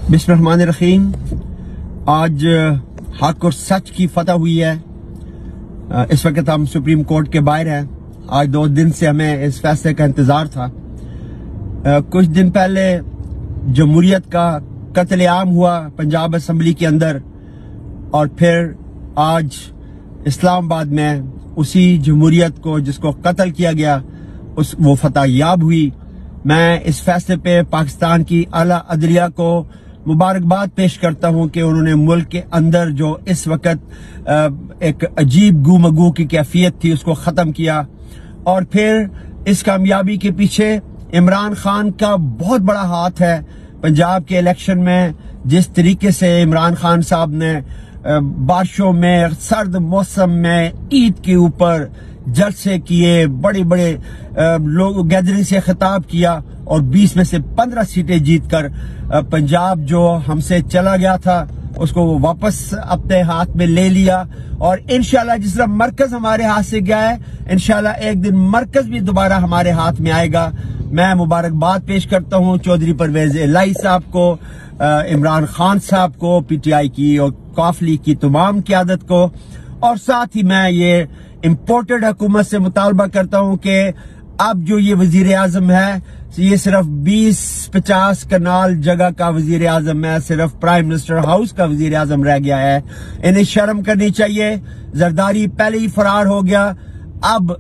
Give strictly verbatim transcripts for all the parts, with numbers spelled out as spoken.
बिस्मिल्लाहिर्रहमानिर्रहीम। आज हक और सच की फतह हुई है। इस वक्त हम सुप्रीम कोर्ट के बाहर हैं। आज दो दिन से हमें इस फैसले का इंतजार था। कुछ दिन पहले जमहूरियत का कत्लेआम हुआ पंजाब असम्बली के अंदर, और फिर आज इस्लामाबाद में उसी जमहूरियत को जिसको कत्ल किया गया उस वो फतह याब हुई। मैं इस फैसले पे पाकिस्तान की आला अदलिया को मुबारकबाद पेश करता हूं कि उन्होंने मुल्क के अंदर जो इस वक्त एक अजीब गुमगू की कैफियत थी उसको खत्म किया। और फिर इस कामयाबी के पीछे इमरान खान का बहुत बड़ा हाथ है। पंजाब के इलेक्शन में जिस तरीके से इमरान खान साहब ने बारिशों में, सर्द मौसम में, ईद के ऊपर जलसे किए, बड़े बड़े लोग गैदरिंग से खिताब किया और बीस में से पंद्रह सीटें जीतकर पंजाब जो हमसे चला गया था उसको वो वापस अपने हाथ में ले लिया। और इंशाल्लाह जिस तरह मरकज हमारे हाथ से गया है, इंशाल्लाह एक दिन मरकज भी दोबारा हमारे हाथ में आएगा। मैं मुबारकबाद पेश करता हूं चौधरी परवेज इलाही साहब को, इमरान खान साहब को, पीटीआई की और काफली की तमाम क़यादत को। और साथ ही मैं ये इम्पोर्टेड हुकूमत से मुतालबा करता हूं कि अब जो ये वजीर आजम है ये सिर्फ बीस पचास कनाल जगह का वजीर आजम है, सिर्फ प्राइम मिनिस्टर हाउस का वजीर आजम रह गया है। इन्हें शर्म करनी चाहिए। जरदारी पहले ही फरार हो गया। अब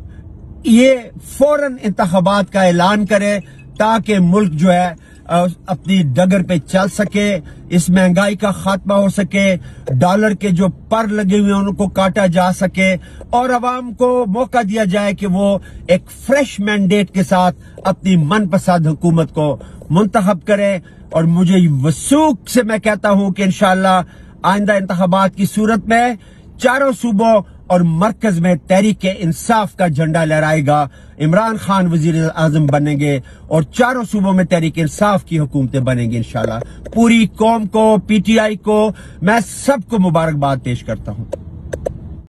ये फौरन इंतखाबात का ऐलान करे ताकि मुल्क जो है अपनी डगर पे चल सके, इस महंगाई का खात्मा हो सके, डॉलर के जो पर लगे हुए हैं उनको काटा जा सके और अवाम को मौका दिया जाए कि वो एक फ्रेश मैंडेट के साथ अपनी मनपसंद हुकूमत को मुंतखब करे। और मुझे वसूख से मैं कहता हूं कि इंशाअल्लाह आइंदा इंतखाबात की सूरत में चारों सूबों और मरकज में तहरीक इंसाफ का झंडा लहराएगा। इमरान खान वजीर आजम बनेंगे और चारों सूबों में तहरीक इंसाफ की हुकूमतें बनेंगी इंशाल्लाह। पूरी कौम को, पीटीआई को, मैं सबको मुबारकबाद पेश करता हूं।